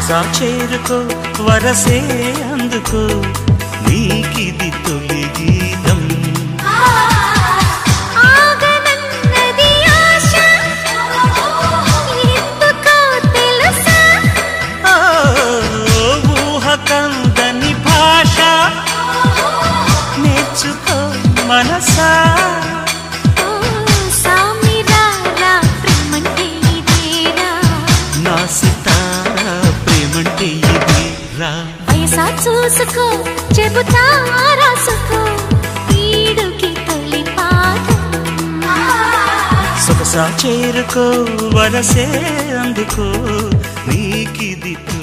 సొగసా చేరుకో వరసే అందుకో నీకిది తొలి గీతం కందని భాష నేర్చుకో మనసా సామిరారా ప్రేమంటే ఇదేరా నా సితారా ప్రేమంటే ఇదేరా వయసా చూసుకో చెబుతా రాసుకో ఈడుకి తొలి పాఠం సొగసా చేరుకో వరసే అందుకో నీకిది